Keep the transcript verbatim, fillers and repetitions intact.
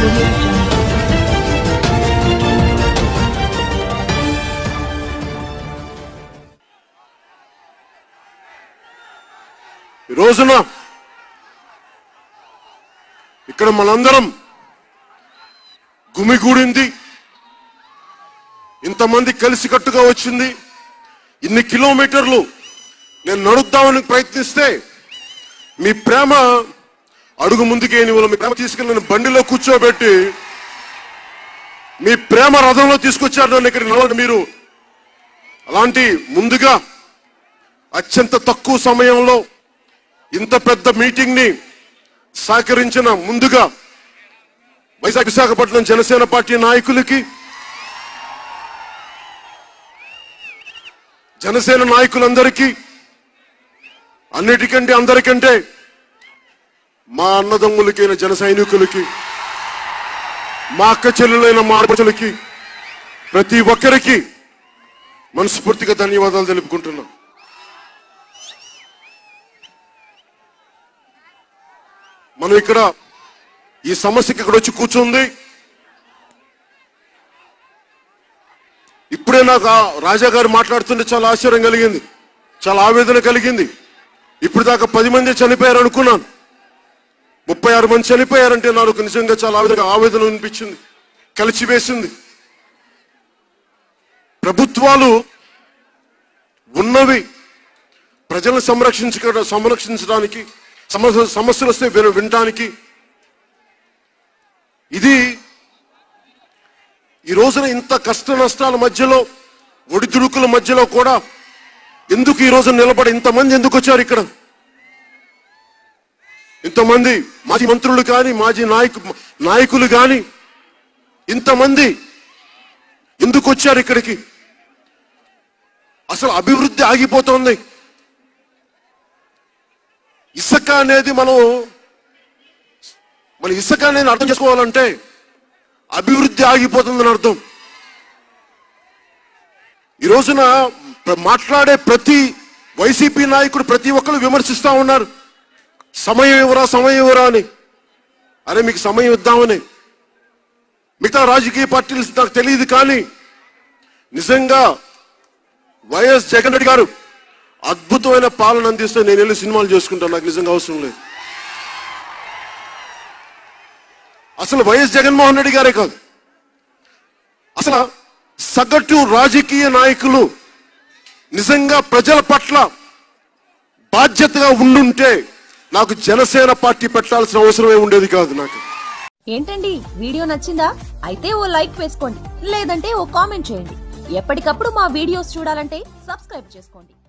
audio jungle. రోజున ఇక్కడ మనందరం గుమిగూడింది, ఇంతమంది కలిసికట్టుగా వచ్చింది. ఇన్ని కిలోమీటర్లు నేను నడుద్దామని ప్రయత్నిస్తే మీ ప్రేమ అడుగు ముందుకేని మీ ప్రేమ తీసుకెళ్ళి నేను బండిలో కూర్చోబెట్టి మీ ప్రేమ రథంలో తీసుకొచ్చారు నన్ను ఇక్కడ. మీరు అలాంటి ముందుగా అత్యంత తక్కువ సమయంలో ఇంత పెద్ద మీటింగ్ ని సహకరించిన ముందుగా వైజాగ్ విశాఖపట్నం జనసేన పార్టీ నాయకులకి, జనసేన నాయకులందరికీ, అన్నిటికంటే అందరికంటే మా అన్నదమ్ములకైన జన సైనికులకి, మా అక్క చెల్లెలైన మా ఆడపడుచులకి, ప్రతి ఒక్కరికి మనస్ఫూర్తిగా ధన్యవాదాలు తెలుపుకుంటున్నాం. మనం ఇక్కడ ఈ సమస్యకి ఇక్కడ వచ్చి కూర్చుంది. ఇప్పుడే నాకు రాజా గారు మాట్లాడుతుంటే చాలా ఆశ్చర్యం కలిగింది, చాలా ఆవేదన కలిగింది. ఇప్పుడు దాకా పది మంది చనిపోయారు అనుకున్నాను, ముప్పై ఆరు మంది చనిపోయారంటే నాకు నిజంగా చాలా ఆవేదన ఆవేదన అనిపించింది, కలిసివేసింది. ప్రభుత్వాలు ఉన్నవి ప్రజలను సంరక్షించ సంరక్షించడానికి, సమస్య సమస్యలు వస్తే వినడానికి. ఇది ఈ రోజున ఇంత కష్ట నష్టాల మధ్యలో, ఒడిదుడుకుల మధ్యలో కూడా ఎందుకు ఈ రోజు నిలబడి ఇంతమంది ఎందుకు వచ్చారు ఇక్కడ? ఇంతమంది మాజీ మంత్రులు కానీ, మాజీ నాయకు నాయకులు కానీ ఇంతమంది ఎందుకు వచ్చారు ఇక్కడికి? అసలు అభివృద్ధి ఆగిపోతుంది. ఇసుక అనేది మనం మన ఇసుక అనేది అర్థం చేసుకోవాలంటే అభివృద్ధి ఆగిపోతుందని అర్థం. ఈ రోజున మాట్లాడే ప్రతి వైసీపీ నాయకుడు ప్రతి ఒక్కరు విమర్శిస్తూ ఉన్నారు, సమయం ఇవ్వరా సమయం ఇవ్వరా అని. అరే మీకు సమయం ఇద్దామని. మిగతా రాజకీయ పార్టీలు నాకు తెలియదు, కానీ నిజంగా వైఎస్ జగన్ రెడ్డి గారు అద్భుతమైన పాలన అందిస్తే నేను వెళ్ళి సినిమాలు చేసుకుంటాను, నాకు నిజంగా అవసరం లేదు. అసలు వైఎస్ జగన్మోహన్ రెడ్డి గారే కాదు, అసలు సగటు రాజకీయ నాయకులు నిజంగా ప్రజల పట్ల బాధ్యతగా ఉండుంటే నాకు జనసేన పార్టీ పెట్టాల్సిన అవసరమే ఉండేది కాదు. నాకు ఏంటండి వీడియో నచ్చిందా? అయితే ఓ లైక్ వేసుకోండి, లేదంటే ఓ కామెంట్ చేయండి. ఎప్పటికప్పుడు మా వీడియోస్ చూడాలంటే సబ్స్క్రైబ్ చేసుకోండి.